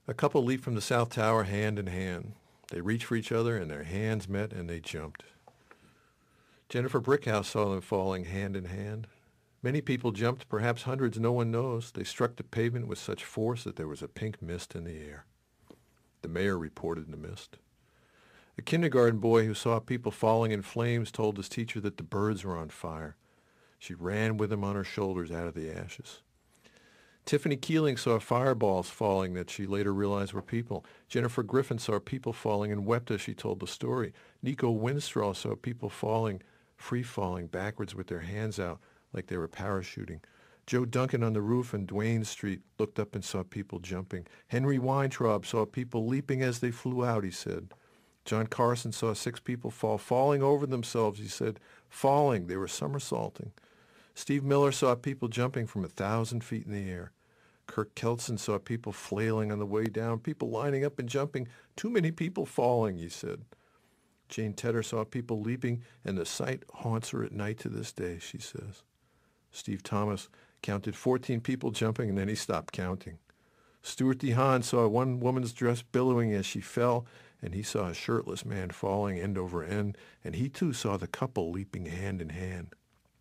A couple leaped from the south tower hand in hand. They reached for each other, and their hands met, and they jumped. Jennifer Brickhouse saw them falling hand in hand. Many people jumped, perhaps hundreds, no one knows. They struck the pavement with such force that there was a pink mist in the air. The mayor reported the mist. A kindergarten boy who saw people falling in flames told his teacher that the birds were on fire. She ran with him on her shoulders out of the ashes. Tiffany Keeling saw fireballs falling that she later realized were people. Jennifer Griffin saw people falling and wept as she told the story. Nico Winstraw saw people falling, free-falling backwards with their hands out like they were parachuting. Joe Duncan on the roof in Duane Street looked up and saw people jumping. Henry Weintraub saw people leaping as they flew out, he said. John Carson saw 6 people falling over themselves, he said. Falling, they were somersaulting. Steve Miller saw people jumping from 1,000 feet in the air. Kirk Kelson saw people flailing on the way down, people lining up and jumping. Too many people falling, he said. Jane Tedder saw people leaping, and the sight haunts her at night to this day, she says. Steve Thomas counted 14 people jumping, and then he stopped counting. Stuart DeHaan saw one woman's dress billowing as she fell, and he saw a shirtless man falling end over end, and he too saw the couple leaping hand in hand.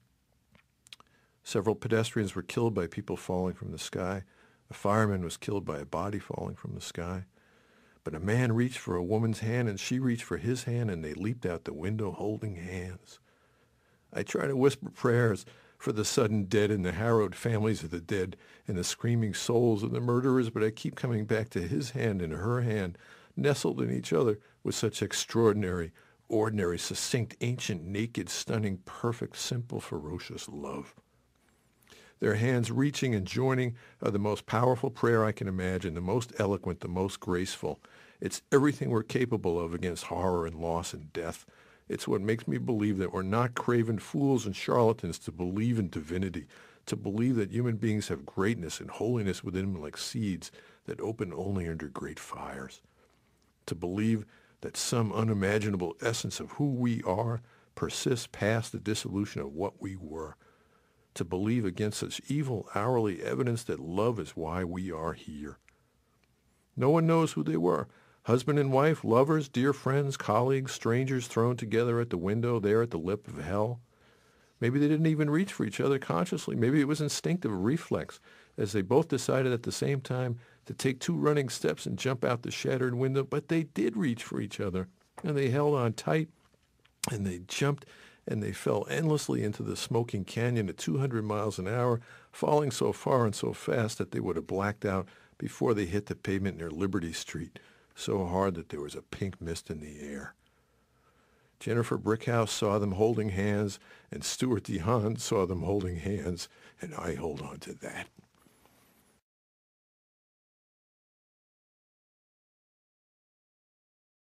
Several pedestrians were killed by people falling from the sky. A fireman was killed by a body falling from the sky. But a man reached for a woman's hand, and she reached for his hand, and they leaped out the window holding hands. I try to whisper prayers for the sudden dead and the harrowed families of the dead and the screaming souls of the murderers, but I keep coming back to his hand and her hand, nestled in each other with such extraordinary, ordinary, succinct, ancient, naked, stunning, perfect, simple, ferocious love. Their hands reaching and joining are the most powerful prayer I can imagine, the most eloquent, the most graceful. It's everything we're capable of against horror and loss and death. It's what makes me believe that we're not craven fools and charlatans to believe in divinity, to believe that human beings have greatness and holiness within them like seeds that open only under great fires, to believe that some unimaginable essence of who we are persists past the dissolution of what we were, to believe against such evil hourly evidence that love is why we are here. No one knows who they were. Husband and wife, lovers, dear friends, colleagues, strangers thrown together at the window there at the lip of hell. Maybe they didn't even reach for each other consciously. Maybe it was instinctive, reflex, as they both decided at the same time to take 2 running steps and jump out the shattered window. But they did reach for each other, and they held on tight, and they jumped, and they fell endlessly into the smoking canyon at 200 miles an hour, falling so far and so fast that they would have blacked out before they hit the pavement near Liberty Street, so hard that there was a pink mist in the air. Jennifer Brickhouse saw them holding hands, and Stuart DeHaan saw them holding hands, and I hold on to that.